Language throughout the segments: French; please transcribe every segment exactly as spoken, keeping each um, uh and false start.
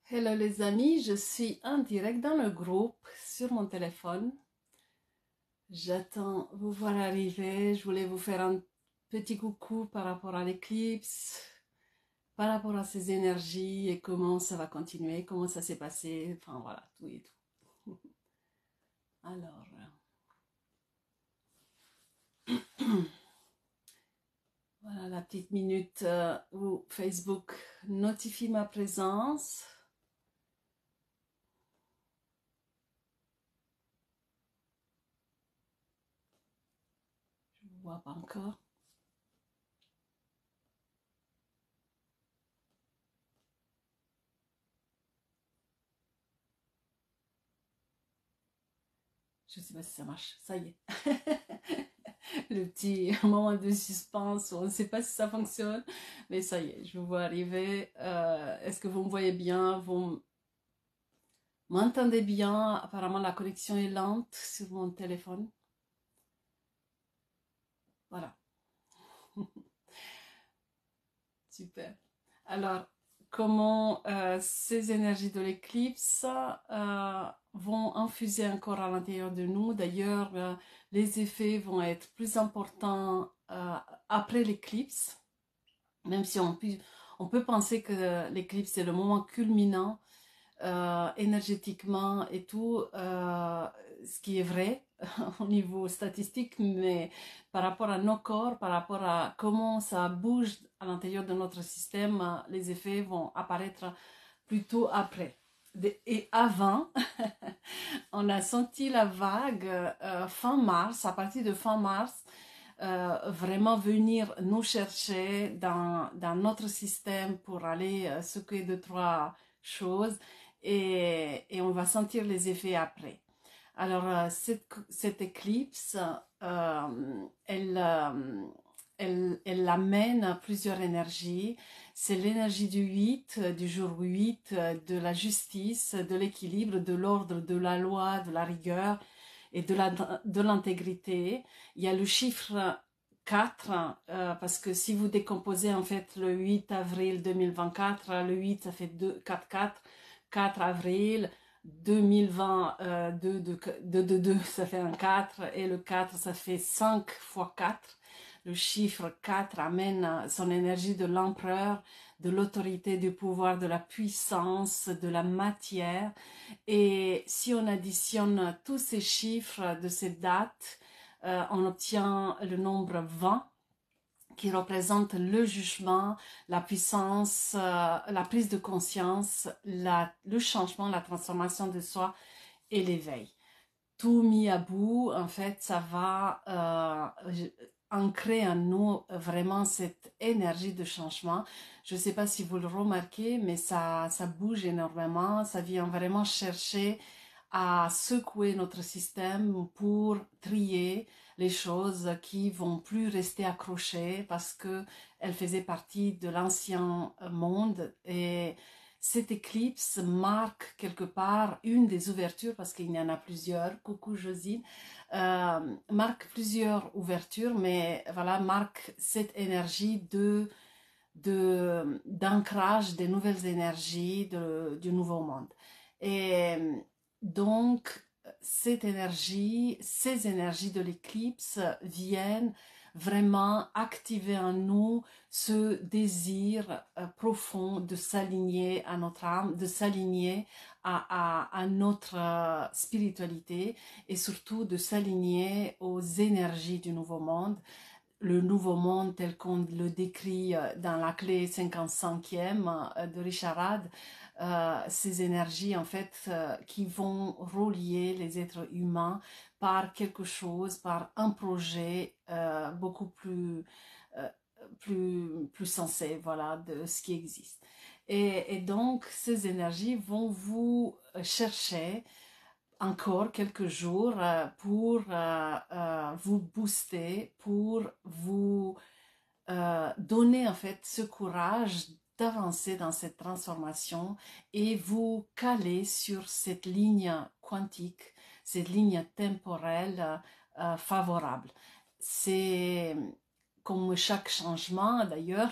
Hello les amis, je suis en direct dans le groupe sur mon téléphone. J'attends vous voir arriver. Je voulais vous faire un petit coucou par rapport à l'éclipse, par rapport à ces énergies et comment ça va continuer, comment ça s'est passé, enfin voilà, tout et tout. Alors, voilà la petite minute euh, où Facebook notifie ma présence. Je ne vois pas encore. Je ne sais pas si ça marche. Ça y est. Le petit moment de suspense, on ne sait pas si ça fonctionne, mais ça y est, je vous vois arriver. Euh, Est-ce que vous me voyez bien? Vous m'entendez bien? Apparemment, la connexion est lente sur mon téléphone. Voilà. Super. Alors, comment euh, ces énergies de l'éclipse euh, vont infuser encore à l'intérieur de nous. D'ailleurs, euh, les effets vont être plus importants euh, après l'éclipse, même si on peut, on peut penser que l'éclipse est le moment culminant euh, énergétiquement et tout, euh, ce qui est vrai au niveau statistique, mais par rapport à nos corps, par rapport à comment ça bouge à l'intérieur de notre système, les effets vont apparaître plutôt après. Et avant, on a senti la vague euh, fin mars, à partir de fin mars, euh, vraiment venir nous chercher dans, dans notre système pour aller euh, s'occuper de trois choses et, et on va sentir les effets après. Alors, euh, cette, cette éclipse, euh, elle, euh, elle, elle amène plusieurs énergies. C'est l'énergie du huit, du jour huit, de la justice, de l'équilibre, de l'ordre, de la loi, de la rigueur et de la, de l'intégrité. Il y a le chiffre quatre, euh, parce que si vous décomposez en fait le huit avril deux mille vingt-quatre, le huit ça fait deux, quatre, quatre, quatre avril deux mille vingt, euh, deux, deux, deux, deux, deux, ça fait un quatre, et le quatre ça fait cinq fois quatre. Le chiffre quatre amène son énergie de l'empereur, de l'autorité, du pouvoir, de la puissance, de la matière. Et si on additionne tous ces chiffres de ces dates, euh, on obtient le nombre vingt qui représente le jugement, la puissance, euh, la prise de conscience, la, le changement, la transformation de soi et l'éveil. Tout mis à bout, en fait, ça va euh, ancrer en nous vraiment cette énergie de changement. Je ne sais pas si vous le remarquez, mais ça, ça bouge énormément. Ça vient vraiment chercher à secouer notre système pour trier les choses qui vont plus rester accrochées parce que elles faisaient partie de l'ancien monde. Et cette éclipse marque quelque part une des ouvertures, parce qu'il y en a plusieurs, coucou Josine, euh, marque plusieurs ouvertures, mais voilà, marque cette énergie de, de, d'ancrage des nouvelles énergies de, du nouveau monde. Et donc, cette énergie, ces énergies de l'éclipse viennent vraiment activer en nous ce désir euh, profond de s'aligner à notre âme, de s'aligner à, à, à notre euh, spiritualité et surtout de s'aligner aux énergies du nouveau monde. Le nouveau monde tel qu'on le décrit euh, dans la clé cinquante-cinquième euh, de Richard Rad, euh, ces énergies en fait euh, qui vont relier les êtres humains par quelque chose, par un projet euh, beaucoup plus, euh, plus, plus sensé, voilà, de ce qui existe. Et, et donc, ces énergies vont vous chercher encore quelques jours euh, pour euh, euh, vous booster, pour vous euh, donner en fait ce courage d'avancer dans cette transformation et vous caler sur cette ligne quantique, cette ligne temporelle euh, favorable. C'est comme chaque changement d'ailleurs,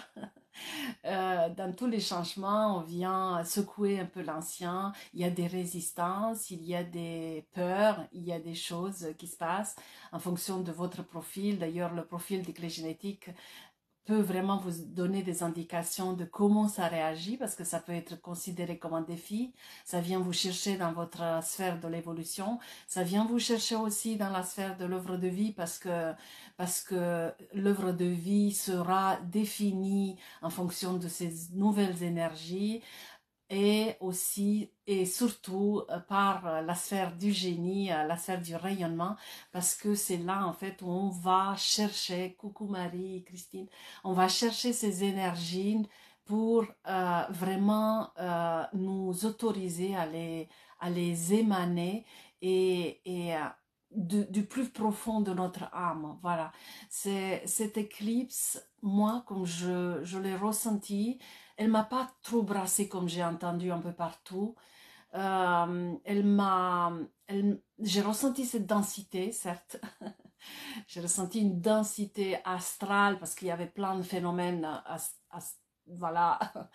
Euh, dans tous les changements, on vient secouer un peu l'ancien. Il y a des résistances, il y a des peurs, il y a des choses qui se passent en fonction de votre profil. D'ailleurs, le profil des clés génétiques peut vraiment vous donner des indications de comment ça réagit, parce que ça peut être considéré comme un défi. Ça vient vous chercher dans votre sphère de l'évolution. Ça vient vous chercher aussi dans la sphère de l'œuvre de vie, parce que, parce que l'œuvre de vie sera définie en fonction de ces nouvelles énergies, et aussi et surtout euh, par euh, la sphère du génie, euh, la sphère du rayonnement, parce que c'est là en fait où on va chercher, coucou Marie, Christine, on va chercher ces énergies pour euh, vraiment euh, nous autoriser à les, à les émaner, et, et euh, du, du plus profond de notre âme. Voilà, c'est cette éclipse, moi, comme je, je l'ai ressenti, elle m'a pas trop brassée comme j'ai entendu un peu partout. Euh, elle m'a, elle- j'ai ressenti cette densité, certes. J'ai ressenti une densité astrale, parce qu'il y avait plein de phénomènes as- as- voilà,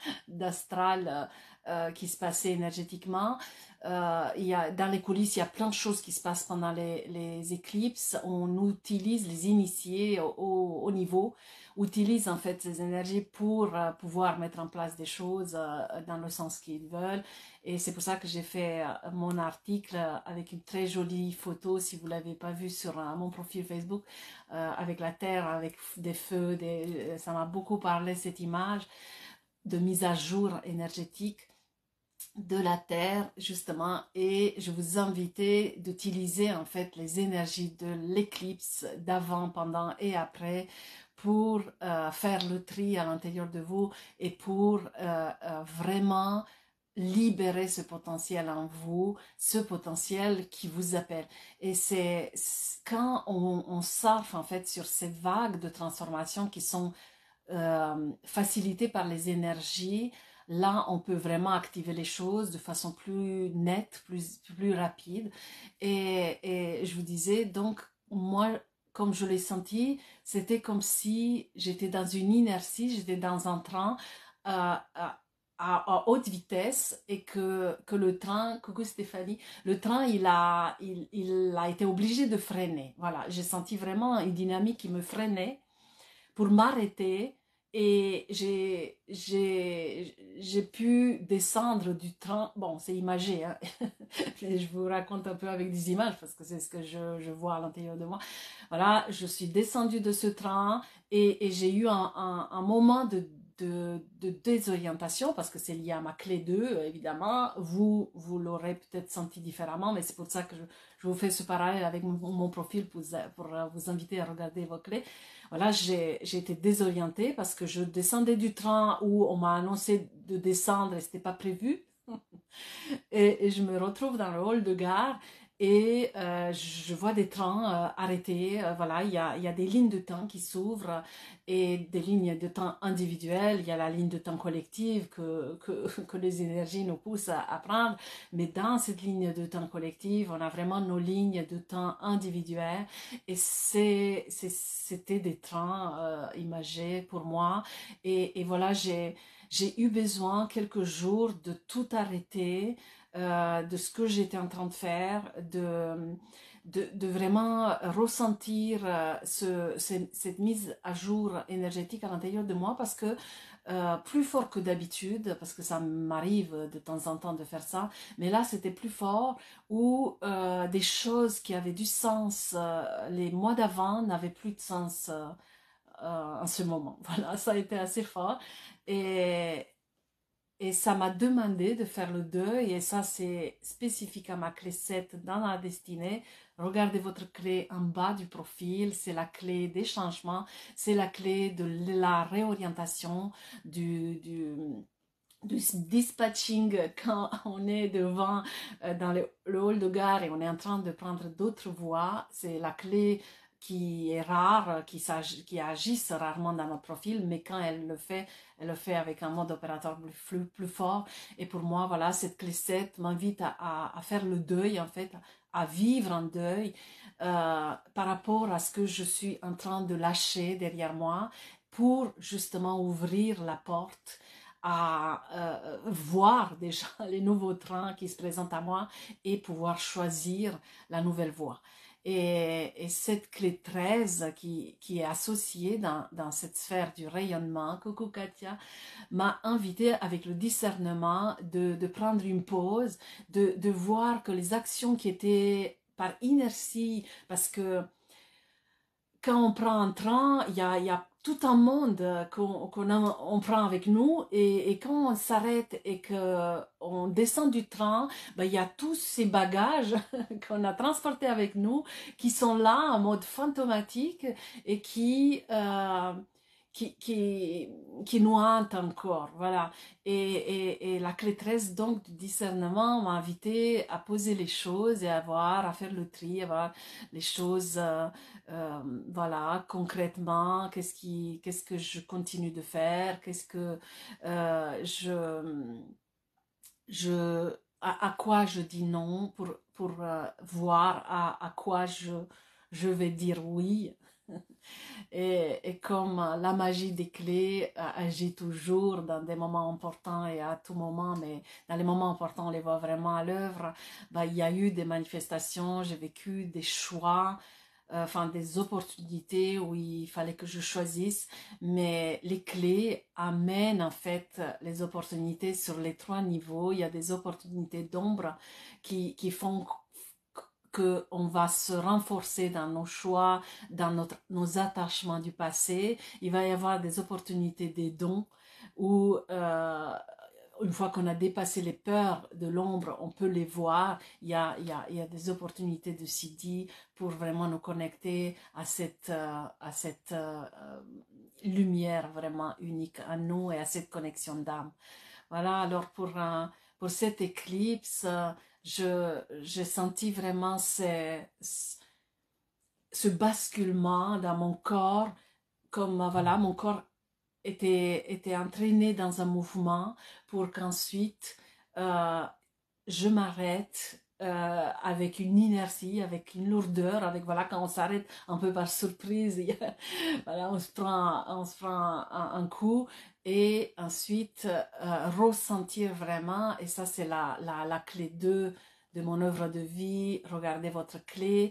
d'astral euh, euh, qui se passaient énergétiquement. Euh, il y a, dans les coulisses, il y a plein de choses qui se passent pendant les, les éclipses. On utilise les initiés au, au, au niveau, utilisent en fait ces énergies pour euh, pouvoir mettre en place des choses euh, dans le sens qu'ils veulent. Et c'est pour ça que j'ai fait euh, mon article avec une très jolie photo, si vous ne l'avez pas vu, sur euh, mon profil Facebook, euh, avec la terre, avec des feux. Des, ça m'a beaucoup parlé, cette image de mise à jour énergétique de la terre, justement. Et je vous invitais d'utiliser en fait les énergies de l'éclipse d'avant, pendant et après, pour euh, faire le tri à l'intérieur de vous, et pour euh, euh, vraiment libérer ce potentiel en vous, ce potentiel qui vous appelle. Et c'est quand on, on surfe en fait sur ces vagues de transformation qui sont euh, facilitées par les énergies, là on peut vraiment activer les choses de façon plus nette, plus, plus rapide. Et, et je vous disais, donc moi, comme je l'ai senti, c'était comme si j'étais dans une inertie, j'étais dans un train euh, à, à, à haute vitesse, et que, que le train, coucou Stéphanie, le train il a, il, il a été obligé de freiner. Voilà, j'ai senti vraiment une dynamique qui me freinait pour m'arrêter, et j'ai, j'ai, j'ai pu descendre du train. Bon, c'est imagé, hein. Mais je vous raconte un peu avec des images, parce que c'est ce que je, je vois à l'intérieur de moi. Voilà, je suis descendue de ce train, et, et j'ai eu un, un, un moment de, de, de désorientation, parce que c'est lié à ma clé deux, évidemment. Vous, vous l'aurez peut-être senti différemment, mais c'est pour ça que je, je vous fais ce parallèle avec mon, mon profil, pour, pour vous inviter à regarder vos clés. Voilà, j'ai été désorientée, parce que je descendais du train où on m'a annoncé de descendre et ce n'était pas prévu. Et, et je me retrouve dans le hall de gare, et euh, je vois des trains euh, arrêtés. Euh, voilà, il y a, il y a des lignes de temps qui s'ouvrent, et des lignes de temps individuelles. Il y a la ligne de temps collective que, que, que les énergies nous poussent à, à prendre. Mais dans cette ligne de temps collective, on a vraiment nos lignes de temps individuelles. Et c'est, c'était des trains euh, imagés pour moi. Et, et voilà, j'ai j'ai eu besoin quelques jours de tout arrêter, euh, de ce que j'étais en train de faire, de, de, de vraiment ressentir euh, ce, ce- cette mise à jour énergétique à l'intérieur de moi, parce que euh, plus fort que d'habitude, parce que ça m'arrive de temps en temps de faire ça, mais là c'était plus fort, où euh, des choses qui avaient du sens euh, les mois d'avant n'avaient plus de sens euh, euh, en ce moment. Voilà, ça a été assez fort. Et, et ça m'a demandé de faire le deuil, et ça c'est spécifique à ma clé sept dans la destinée. Regardez votre clé en bas du profil, c'est la clé des changements, c'est la clé de la réorientation, du, du, du dispatching quand on est devant euh, dans le, le hall de gare et on est en train de prendre d'autres voies. C'est la clé qui est rare, qui, qui agisse rarement dans notre profil, mais quand elle le fait, elle le fait avec un mode opérateur plus, plus fort. Et pour moi, voilà, cette clé sept m'invite à, à, à faire le deuil, en fait, à vivre un deuil euh, par rapport à ce que je suis en train de lâcher derrière moi, pour justement ouvrir la porte à euh, voir déjà les nouveaux trains qui se présentent à moi et pouvoir choisir la nouvelle voie. Et, et cette clé treize qui, qui est associée dans, dans cette sphère du rayonnement, coucou Katia, m'a invité avec le discernement de, de prendre une pause, de, de voir que les actions qui étaient par inertie, parce que quand on prend un train, il y a, il y a tout un monde qu'on qu'on a- on prend avec nous et, et quand on s'arrête et qu'on descend du train, ben, il y a tous ces bagages qu'on a transportés avec nous qui sont là en mode fantomatique et qui, euh, qui, qui, qui nous hantent encore. Voilà. Et, et, et la clé treize donc du discernement m'a invité à poser les choses et à voir, à faire le tri, à voir les choses. Euh, euh, voilà, concrètement, qu'est-ce qui, qu'est-ce que je continue de faire, qu'est-ce que euh, je, je, à, à quoi je dis non pour, pour euh, voir à, à quoi je, je vais dire oui. Et, et comme la magie des clés euh, agit toujours dans des moments importants et à tout moment, mais dans les moments importants, on les voit vraiment à l'œuvre, bah, il y a eu des manifestations, j'ai vécu des choix, euh, enfin des opportunités où il fallait que je choisisse, mais les clés amènent en fait les opportunités sur les trois niveaux. Il y a des opportunités d'ombre qui, qui font qu'on va se renforcer dans nos choix, dans notre, nos attachements du passé. Il va y avoir des opportunités des dons où euh, une fois qu'on a dépassé les peurs de l'ombre, on peut les voir. Il y a, il y a, il y a des opportunités de Sidi pour vraiment nous connecter à cette, euh, à cette euh, lumière vraiment unique à nous et à cette connexion d'âme. Voilà, alors pour, euh, pour cette éclipse, euh, je, j'ai senti vraiment ce, ce basculement dans mon corps, comme euh, voilà, mon corps était, était entraîné dans un mouvement pour qu'ensuite euh, je m'arrête euh, avec une inertie, avec une lourdeur, avec voilà, quand on s'arrête un peu par surprise, il y a, voilà, on se prend, on se prend un, un coup et ensuite euh, ressentir vraiment, et ça c'est la, la, la clé deux de mon œuvre de vie, regardez votre clé,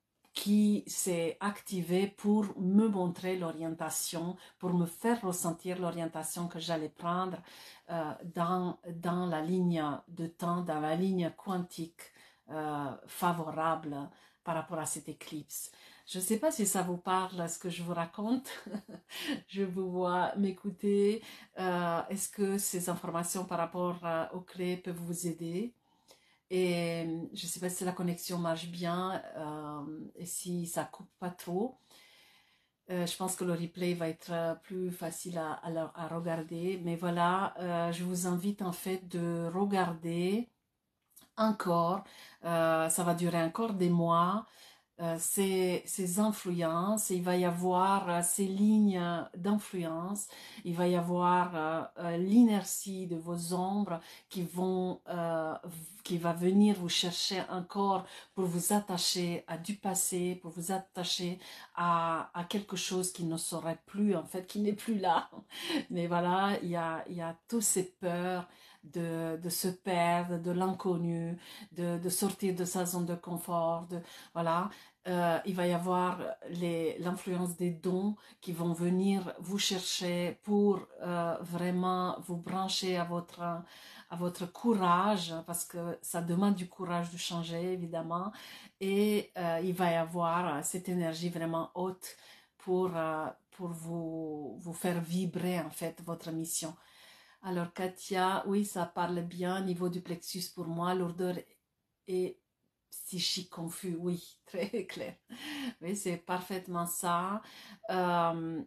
qui s'est activé pour me montrer l'orientation, pour me faire ressentir l'orientation que j'allais prendre euh, dans, dans la ligne de temps, dans la ligne quantique euh, favorable par rapport à cette éclipse. Je ne sais pas si ça vous parle, ce que je vous raconte. Je vous vois m'écouter. Euh, Est-ce que ces informations par rapport euh, aux clés peuvent vous aider? Et je ne sais pas si la connexion marche bien euh, et si ça coupe pas trop. Euh, je pense que le replay va être plus facile à, à, à regarder. Mais voilà, euh, je vous invite en fait de regarder encore. Euh, ça va durer encore des mois. Euh, ces, ces influences, il va y avoir euh, ces lignes d'influence, il va y avoir euh, euh, l'inertie de vos ombres qui vont, euh, qui va venir vous chercher encore pour vous attacher à du passé, pour vous attacher à, à quelque chose qui ne serait plus, en fait, qui n'est plus là. Mais voilà, il y a, il y a toutes ces peurs de, de se perdre, de l'inconnu, de, de sortir de sa zone de confort, de, voilà. Euh, il va y avoir l'influence des dons qui vont venir vous chercher pour euh, vraiment vous brancher à votre, à votre courage, parce que ça demande du courage de changer, évidemment. Et euh, il va y avoir cette énergie vraiment haute pour, euh, pour vous, vous faire vibrer, en fait, votre mission. Alors, Katia, oui, ça parle bien au niveau du plexus pour moi, lourdeur et psychique confus, oui, très clair. Oui, c'est parfaitement ça. Euh,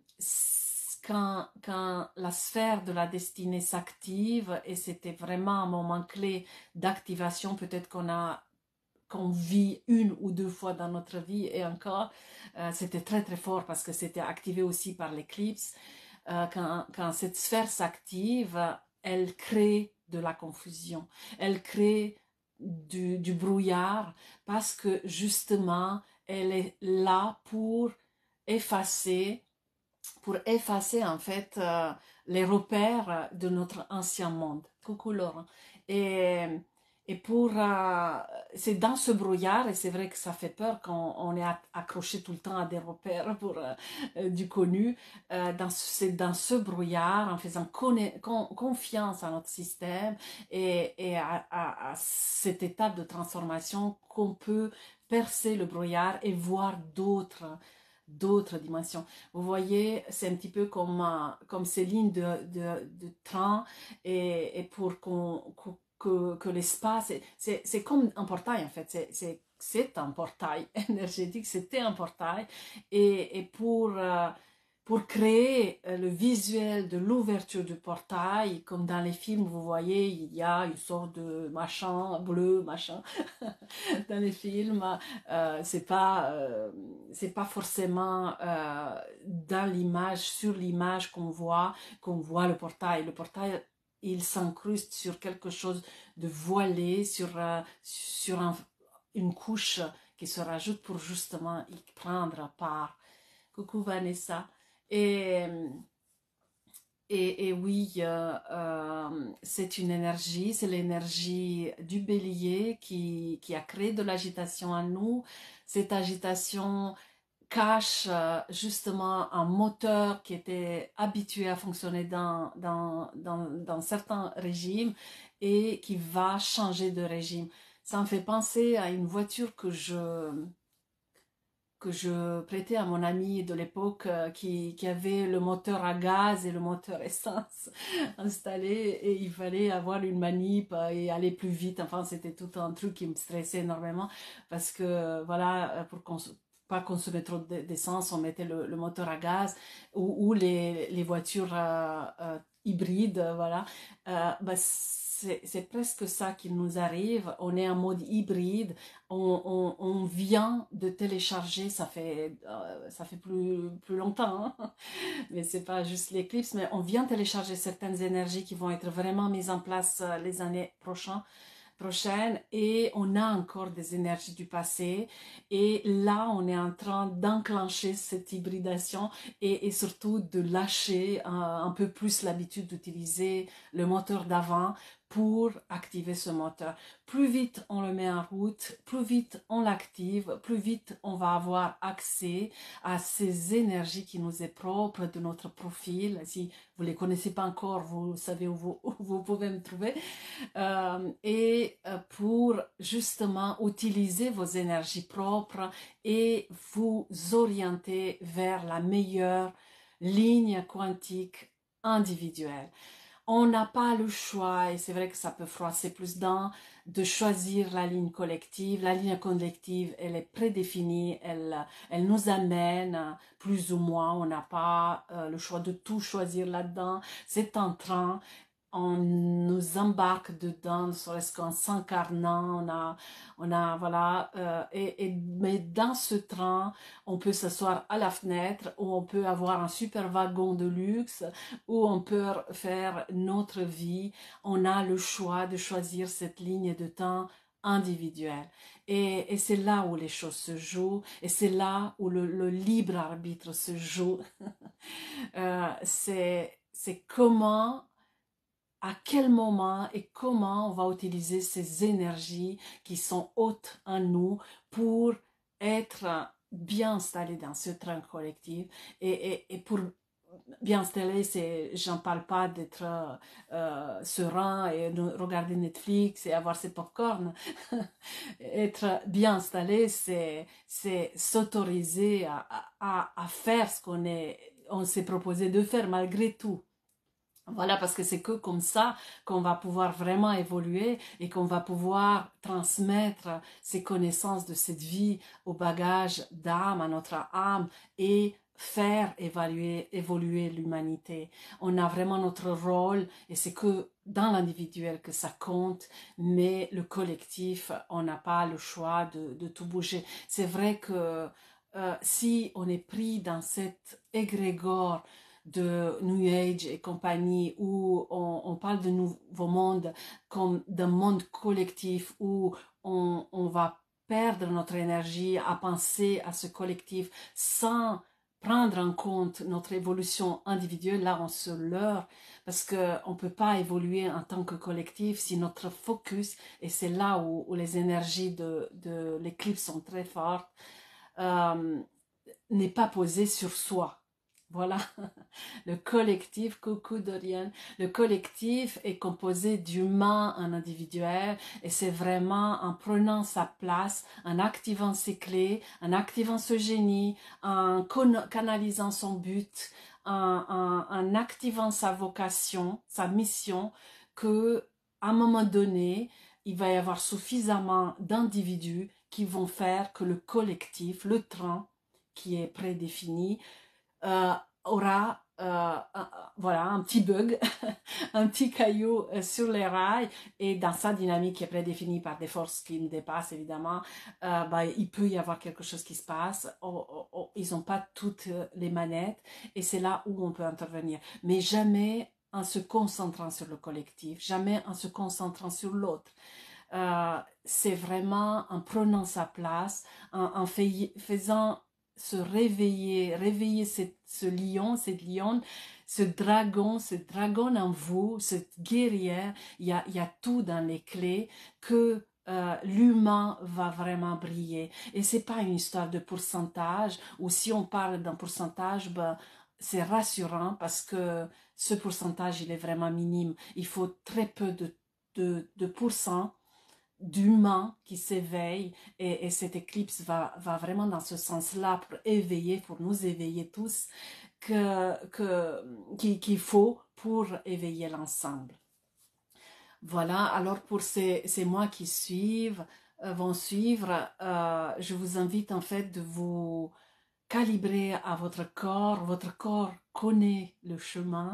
quand, quand la sphère de la destinée s'active, et c'était vraiment un moment clé d'activation, peut-être qu'on a qu'on vit une ou deux fois dans notre vie, et encore, euh, c'était très très fort parce que c'était activé aussi par l'éclipse. Euh, quand, quand cette sphère s'active, elle crée de la confusion, elle crée du, du brouillard parce que justement, elle est là pour effacer pour effacer en fait euh, les repères de notre ancien monde. Coucou Laurent. Et, et pour... euh, c'est dans ce brouillard, et c'est vrai que ça fait peur quand on est accroché tout le temps à des repères pour euh, du connu. Euh, dans, c'est dans ce brouillard, en faisant con, confiance à notre système et, et à, à, à cette étape de transformation qu'on peut percer le brouillard et voir d'autres d'autres dimensions. Vous voyez, c'est un petit peu comme, euh, comme ces lignes de, de, de train et, et pour qu'on, qu que, que l'espace, c'est comme un portail en fait, c'est un portail énergétique, c'était un portail et, et pour... Euh, pour créer le visuel de l'ouverture du portail, comme dans les films, vous voyez, il y a une sorte de machin bleu, machin, dans les films. Euh, c'est pas, euh, c'est pas forcément euh, dans l'image, sur l'image qu'on voit, qu'on voit le portail. Le portail, il s'incruste sur quelque chose de voilé, sur, euh, sur un, une couche qui se rajoute pour justement y prendre part. Coucou Vanessa. Et, et, et oui, euh, euh, c'est une énergie, c'est l'énergie du bélier qui, qui a créé de l'agitation en nous. Cette agitation cache euh, justement un moteur qui était habitué à fonctionner dans, dans, dans, dans certains régimes et qui va changer de régime. Ça me fait penser à une voiture que je que je prêtais à mon ami de l'époque euh, qui, qui avait le moteur à gaz et le moteur essence installé et il fallait avoir une manip et aller plus vite. Enfin, c'était tout un truc qui me stressait énormément parce que, voilà, pour cons pas consommer trop d'essence, on mettait le, le moteur à gaz ou, ou les, les voitures euh, euh, hybrides, voilà. Euh, bah, c'est presque ça qui nous arrive. On est en mode hybride. On, on, on vient de télécharger, ça fait, euh, ça fait plus, plus longtemps, hein, mais c'est pas juste l'éclipse, mais on vient télécharger certaines énergies qui vont être vraiment mises en place euh, les années prochaines prochaine et on a encore des énergies du passé et là on est en train d'enclencher cette hybridation et, et surtout de lâcher un, un peu plus l'habitude d'utiliser le moteur d'avant pour activer ce moteur. Plus vite on le met en route, plus vite on l'active, plus vite on va avoir accès à ces énergies qui nous est propre de notre profil. Si vous ne les connaissez pas encore, vous savez où vous, où vous pouvez me trouver. Euh, et euh, pour justement utiliser vos énergies propres et vous orienter vers la meilleure ligne quantique individuelle. On n'a pas le choix, et c'est vrai que ça peut froisser plus d'un, de choisir la ligne collective. La ligne collective, elle est prédéfinie, elle, elle nous amène plus ou moins, on n'a pas euh, le choix de tout choisir là-dedans. C'est un train, on nous embarque dedans, ne serait-ce qu'en s'incarnant, on a, on a, voilà, euh, et, et, mais dans ce train, on peut s'asseoir à la fenêtre, ou on peut avoir un super wagon de luxe, ou on peut faire notre vie. On a le choix de choisir cette ligne de temps individuelle. Et, et c'est là où les choses se jouent, et c'est là où le, le libre arbitre se joue. euh, c'est comment à quel moment et comment on va utiliser ces énergies qui sont hautes en nous pour être bien installé dans ce train collectif et, et, et pour bien installé, c'est, j'en parle pas d'être euh, serein et de regarder Netflix et avoir ses popcorn. Être bien installé, c'est c'est s'autoriser à, à, à faire ce qu'on est on s'est proposé de faire malgré tout. Voilà, parce que c'est que comme ça qu'on va pouvoir vraiment évoluer et qu'on va pouvoir transmettre ces connaissances de cette vie au bagage d'âme, à notre âme et faire évaluer, évoluer l'humanité. On a vraiment notre rôle et c'est que dans l'individuel que ça compte, mais le collectif, on n'a pas le choix de, de tout bouger. C'est vrai que euh, si on est pris dans cet égrégore de New Age et compagnie où on, on parle de nouveau monde comme d'un monde collectif où on, on va perdre notre énergie à penser à ce collectif sans prendre en compte notre évolution individuelle, là on se leurre parce qu'on ne peut pas évoluer en tant que collectif si notre focus, et c'est là où, où les énergies de, de l'éclipse sont très fortes, euh, n'est pas posé sur soi. Voilà, le collectif, coucou Dorian, le collectif est composé d'humains en individuel et c'est vraiment en prenant sa place, en activant ses clés, en activant ce génie, en canalisant son but, en, en, en activant sa vocation, sa mission, que à un moment donné, il va y avoir suffisamment d'individus qui vont faire que le collectif, le train, qui est prédéfini, euh, aura euh, un, voilà, un petit bug, un petit caillou euh, sur les rails, et dans sa dynamique qui est prédéfinie par des forces qui nous dépassent évidemment, euh, bah, il peut y avoir quelque chose qui se passe. Oh, oh, oh, ils n'ont pas toutes les manettes et c'est là où on peut intervenir, mais jamais en se concentrant sur le collectif, jamais en se concentrant sur l'autre. Euh, c'est vraiment en prenant sa place, en, en fait, faisant se réveiller, réveiller cette, ce lion, cette lionne, ce dragon, ce dragon en vous, cette guerrière. Il y a, il y a tout dans les clés que euh, l'humain va vraiment briller. Et c'est pas une histoire de pourcentage, ou si on parle d'un pourcentage, ben, c'est rassurant parce que ce pourcentage, il est vraiment minime. Il faut très peu de, de, de pourcents d'humains qui s'éveillent, et, et cette éclipse va, va vraiment dans ce sens-là pour éveiller, pour nous éveiller tous, que, que, qu'il faut pour éveiller l'ensemble. Voilà, alors pour ces, ces mois qui suivent, euh, vont suivre, euh, je vous invite en fait de vous calibrer à votre corps. Votre corps connaît le chemin.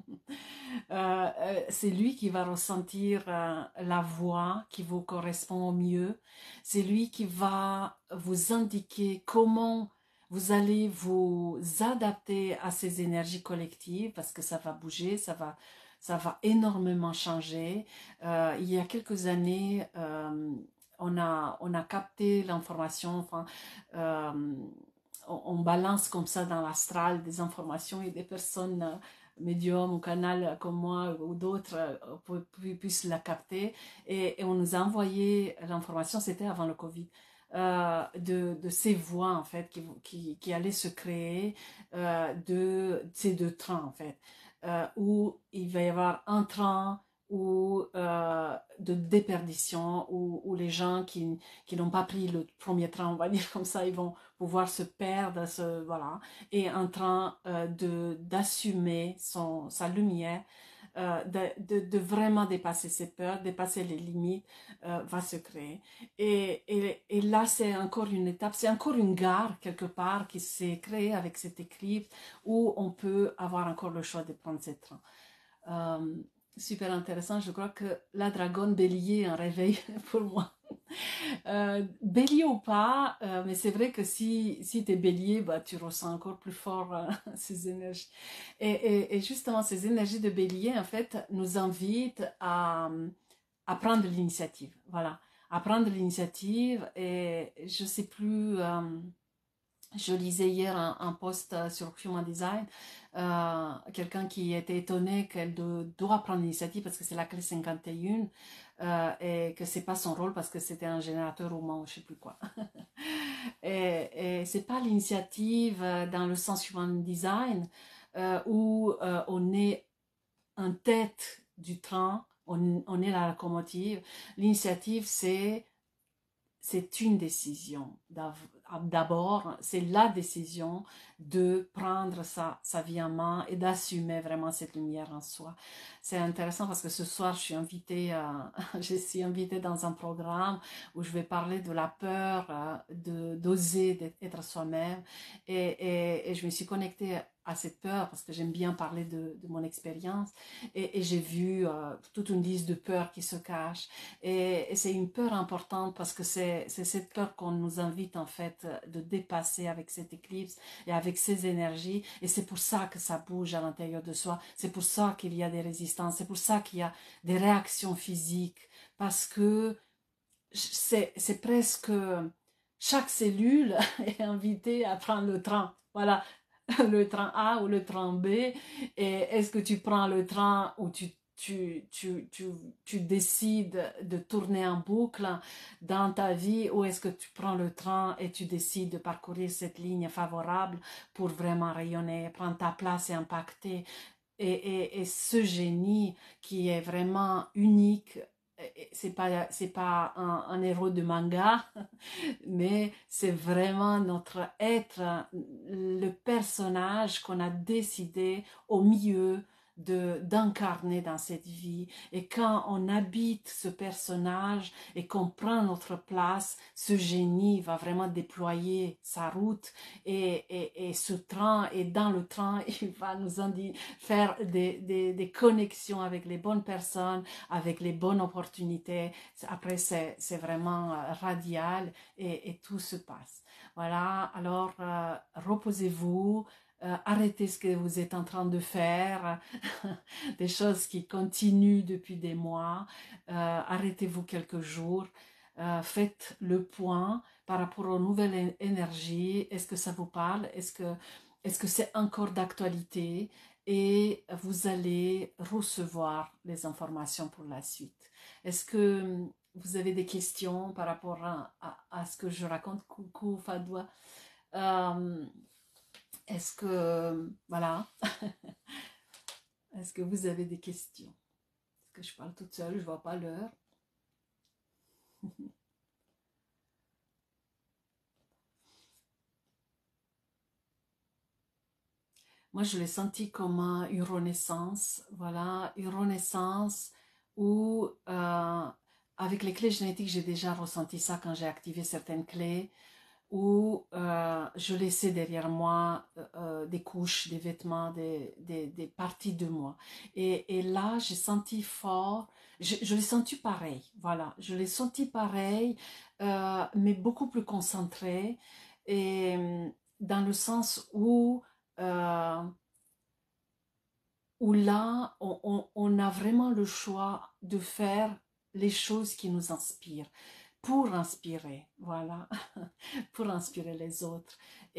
Euh, euh, c'est lui qui va ressentir euh, la voix qui vous correspond au mieux. C'est lui qui va vous indiquer comment vous allez vous adapter à ces énergies collectives, parce que ça va bouger, ça va, ça va énormément changer. Euh, il y a quelques années, euh, on a, on a capté l'information, enfin, euh, on, on balance comme ça dans l'astral des informations, et des personnes euh, médium ou canal comme moi ou d'autres euh, puissent la capter, et, et on nous a envoyé l'information, c'était avant le Covid, euh, de, de ces voies en fait qui, qui, qui allaient se créer, euh, de ces deux trains en fait, euh, où il va y avoir un train ou euh, de déperdition, où, où les gens qui, qui n'ont pas pris le premier train, on va dire comme ça, ils vont pouvoir se perdre, se, voilà, et en train euh, de d'assumer son sa lumière, euh, de, de, de vraiment dépasser ses peurs, dépasser les limites, euh, va se créer. Et, et, et là, c'est encore une étape, c'est encore une gare quelque part qui s'est créée avec cette éclipse, où on peut avoir encore le choix de prendre ces trains. Euh, super intéressant, je crois que la dragonne bélier est un réveil pour moi. Euh, bélier ou pas, euh, mais c'est vrai que si, si tu es bélier, bah, tu ressens encore plus fort euh, ces énergies. Et, et, et justement, ces énergies de bélier, en fait, nous invitent à, à prendre l'initiative. Voilà, à prendre l'initiative. Et je sais plus... Euh, je lisais hier un, un post sur Human Design, euh, quelqu'un qui était étonné qu'elle de, doit prendre l'initiative parce que c'est la clé cinquante et un, euh, et que c'est pas son rôle parce que c'était un générateur humain ou je sais plus quoi. et et c'est pas l'initiative dans le sens Human Design, euh, où euh, on est en tête du train, on, on est la locomotive. L'initiative, c'est c'est une décision. D'abord, c'est la décision de prendre sa, sa vie en main et d'assumer vraiment cette lumière en soi. C'est intéressant parce que ce soir, je suis invitée, à, je suis invitée dans un programme où je vais parler de la peur, de d'oser être soi-même. Et, et, et je me suis connectée à cette peur parce que j'aime bien parler de, de mon expérience. Et, et j'ai vu euh, toute une liste de peurs qui se cachent. Et, et c'est une peur importante parce que c'est cette peur qu'on nous invite en fait de dépasser avec cette éclipse et avec ces énergies. Et c'est pour ça que ça bouge à l'intérieur de soi. C'est pour ça qu'il y a des résistances. C'est pour ça qu'il y a des réactions physiques. Parce que c'est presque chaque cellule est invitée à prendre le train. Voilà. le train A ou le train B, et est-ce que tu prends le train ou tu, tu, tu, tu, tu décides de tourner en boucle dans ta vie, ou est-ce que tu prends le train et tu décides de parcourir cette ligne favorable pour vraiment rayonner, prendre ta place et impacter. Et, et, et ce génie qui est vraiment unique, c'est pas, c'est pas un, un héros de manga, mais c'est vraiment notre être, le personnage qu'on a décidé au milieu de d'incarner dans cette vie. Et quand on habite ce personnage et qu'on prend notre place, ce génie va vraiment déployer sa route, et, et, et ce train, et dans le train, il va nous faire des, des, des connexions avec les bonnes personnes, avec les bonnes opportunités. Après, c'est vraiment radial, et, et tout se passe. Voilà, alors euh, reposez-vous, euh, arrêtez ce que vous êtes en train de faire, des choses qui continuent depuis des mois, euh, arrêtez-vous quelques jours, euh, faites le point par rapport aux nouvelles énergies, est-ce que ça vous parle, est-ce que est-ce que c'est encore d'actualité, et vous allez recevoir les informations pour la suite. Est-ce que vous avez des questions par rapport à, à, à ce que je raconte? Coucou Fadwa. Euh, est-ce que, voilà, est-ce que vous avez des questions? Est-ce que je parle toute seule? Je ne vois pas l'heure. Moi, je l'ai senti comme une renaissance, voilà, une renaissance où, euh, avec les clés génétiques, j'ai déjà ressenti ça quand j'ai activé certaines clés, où euh, je laissais derrière moi euh, euh, des couches, des vêtements, des, des, des parties de moi. Et, et là, j'ai senti fort, je, je l'ai senti pareil, voilà, je l'ai senti pareil, euh, mais beaucoup plus concentré, et dans le sens où, euh, où là, on, on, on a vraiment le choix de faire les choses qui nous inspirent, pour inspirer, voilà, pour inspirer les autres.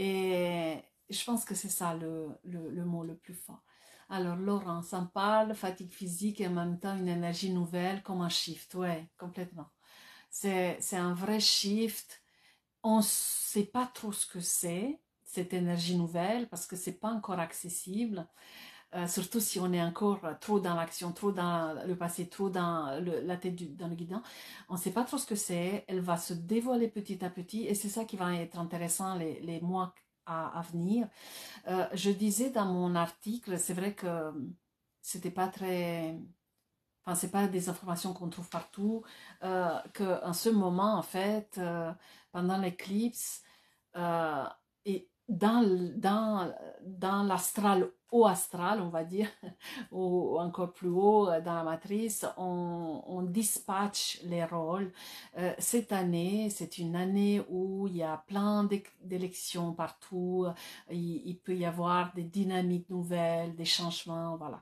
Et je pense que c'est ça le, le, le mot le plus fort. Alors, Laurent, ça me parle, fatigue physique et en même temps une énergie nouvelle comme un shift. Ouais, complètement. C'est, c'est un vrai shift. On ne sait pas trop ce que c'est, cette énergie nouvelle, parce que c'est pas encore accessible. Euh, surtout si on est encore trop dans l'action, trop dans le passé, trop dans le, la tête du, dans le guidon. On ne sait pas trop ce que c'est. Elle va se dévoiler petit à petit, et c'est ça qui va être intéressant les, les mois à, à venir. Euh, je disais dans mon article, c'est vrai que c'était pas très... Enfin, c'est pas des informations qu'on trouve partout, euh, qu'en ce moment, en fait, euh, pendant l'éclipse, euh, et dans, dans, dans l'astral, haut astral, on va dire, ou encore plus haut dans la matrice, on, on dispatche les rôles. Euh, cette année, c'est une année où il y a plein d'élections partout, il, il peut y avoir des dynamiques nouvelles, des changements, voilà.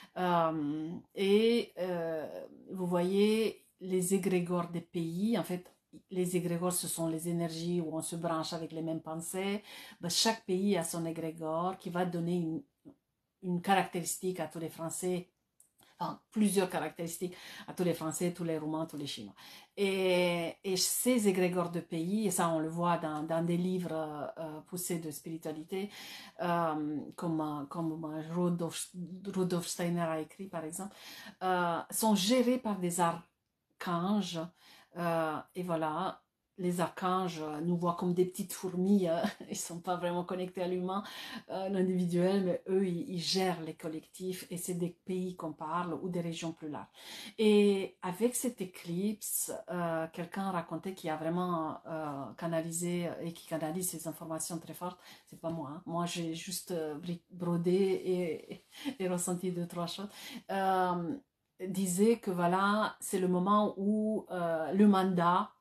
Euh, et euh, vous voyez les égrégores des pays, en fait, les égrégores, ce sont les énergies où on se branche avec les mêmes pensées. Ben, chaque pays a son égrégore qui va donner une, une caractéristique à tous les Français, enfin, plusieurs caractéristiques à tous les Français, tous les Roumains, tous les Chinois. Et, et ces égrégores de pays, et ça on le voit dans, dans des livres euh, poussés de spiritualité, euh, comme, comme Rudolf, Rudolf Steiner a écrit par exemple, euh, sont gérés par des archanges. Euh, et voilà, les archanges nous voient comme des petites fourmis, euh, ils ne sont pas vraiment connectés à l'humain, euh, l'individuel, mais eux, ils, ils gèrent les collectifs, et c'est des pays qu'on parle ou des régions plus larges. Et avec cette éclipse, euh, quelqu'un racontait qu'il a vraiment euh, canalisé et qui canalise ces informations très fortes. C'est pas moi, hein. Moi j'ai juste euh, brodé et, et ressenti deux, trois choses. Euh, disait que voilà, c'est le moment où euh, le mandat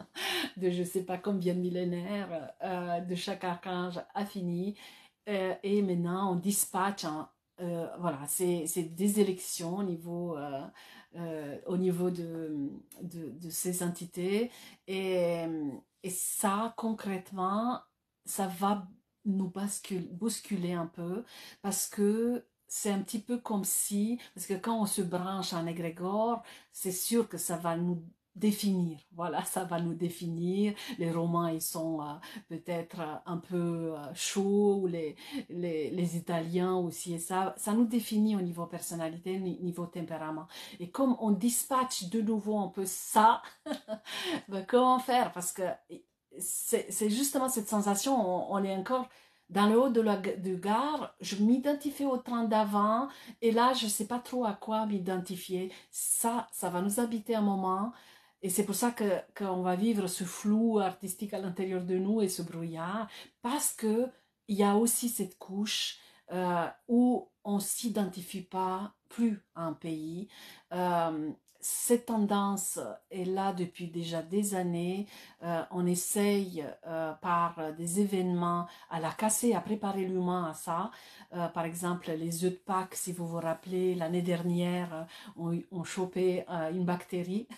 de je ne sais pas combien de millénaires euh, de chaque archange a fini, euh, et maintenant on dispatche, hein, euh, voilà, c'est des élections au niveau, euh, euh, au niveau de, de, de ces entités, et, et ça concrètement ça va nous bascule, bousculer un peu, parce que c'est un petit peu comme si, parce que quand on se branche en égrégore, c'est sûr que ça va nous définir, voilà, ça va nous définir. Les Romains, ils sont euh, peut-être euh, un peu euh, chauds, ou les, les, les Italiens aussi, et ça, ça nous définit au niveau personnalité, niveau tempérament. Et comme on dispatche de nouveau un peu ça, ben, comment faire? Parce que c'est justement cette sensation, on, on est encore dans le haut de la de gare, je m'identifie au train d'avant, et là, je ne sais pas trop à quoi m'identifier. Ça, ça va nous habiter un moment, et c'est pour ça que qu'on va vivre ce flou artistique à l'intérieur de nous et ce brouillard, parce que il y a aussi cette couche euh, où on s'identifie pas plus à un pays. Euh, cette tendance est là depuis déjà des années. Euh, on essaye euh, par des événements à la casser, à préparer l'humain à ça. Euh, par exemple, les œufs de Pâques, si vous vous rappelez, l'année dernière, on, on chopait euh, une bactérie.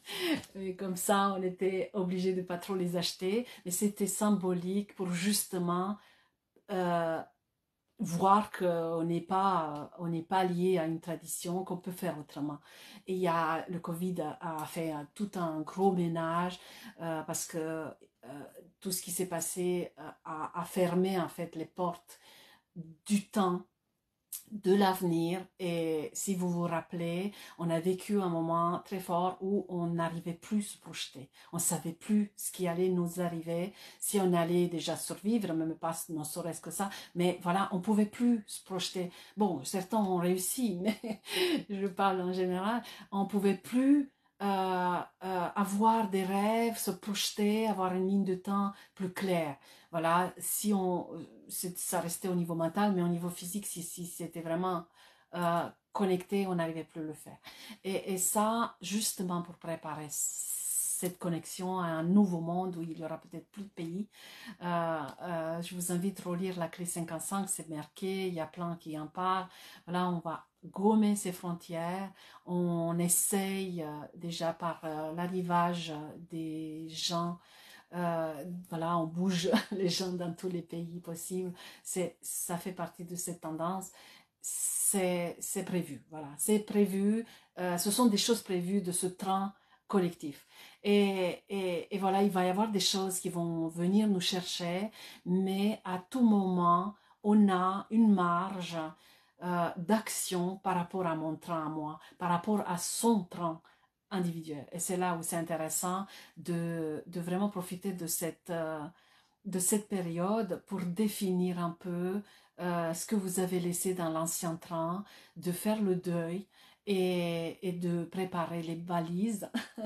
Et comme ça, on était obligé de pas trop les acheter. Mais c'était symbolique pour justement euh, voir qu'on n'est pas, on n'est pas lié à une tradition, qu'on peut faire autrement. Et il y a, le Covid a, a fait un, tout un gros ménage euh, parce que euh, tout ce qui s'est passé euh, a, a fermé en fait les portes du temps, de l'avenir. Et si vous vous rappelez, on a vécu un moment très fort où on n'arrivait plus à se projeter. On ne savait plus ce qui allait nous arriver, si on allait déjà survivre, même pas ne serait-ce que ça. Mais voilà, on ne pouvait plus se projeter. Bon, certains ont réussi, mais je parle en général, on ne pouvait plus euh, euh, avoir des rêves, se projeter, avoir une ligne de temps plus claire. Voilà, si on, ça restait au niveau mental, mais au niveau physique, si, si c'était vraiment euh, connecté, on n'arrivait plus à le faire. Et, et ça, justement pour préparer cette connexion à un nouveau monde où il y aura peut-être plus de pays, euh, euh, je vous invite à relire la clé cinquante-cinq, c'est marqué, il y a plein qui en parlent. Voilà, on va gommer ces frontières, on essaye euh, déjà par euh, l'arrivage des gens. Euh, voilà, on bouge les gens dans tous les pays possibles. C'est, ça fait partie de cette tendance. C'est, c'est prévu, voilà, c'est prévu. Euh, ce sont des choses prévues de ce train collectif. Et, et, et voilà, il va y avoir des choses qui vont venir nous chercher, mais à tout moment, on a une marge euh, d'action par rapport à mon train à moi, par rapport à son train individuel. Et c'est là où c'est intéressant de, de vraiment profiter de cette, euh, de cette période pour définir un peu euh, ce que vous avez laissé dans l'ancien train, de faire le deuil et, et de préparer les balises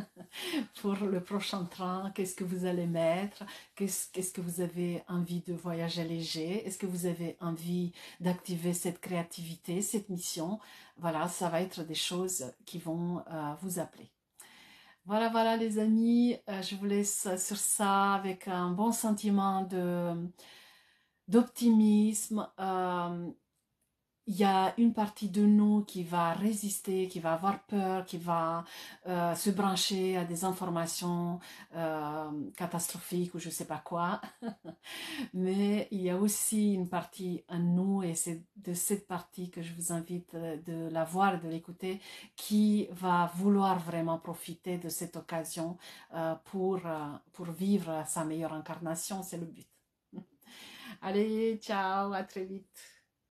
pour le prochain train. Qu'est-ce que vous allez mettre? Qu'est-ce, qu'est-ce que vous avez envie de voyager léger? Est-ce que vous avez envie d'activer cette créativité, cette mission? Voilà, ça va être des choses qui vont euh, vous appeler. Voilà, voilà les amis, euh, je vous laisse sur ça avec un bon sentiment de d'optimisme. Euh, il y a une partie de nous qui va résister, qui va avoir peur, qui va euh, se brancher à des informations euh, catastrophiques ou je sais pas quoi. Mais il y a aussi une partie en nous, et c'est de cette partie que je vous invite de la voir et de l'écouter, qui va vouloir vraiment profiter de cette occasion euh, pour, euh, pour vivre sa meilleure incarnation. C'est le but. Allez, ciao, à très vite.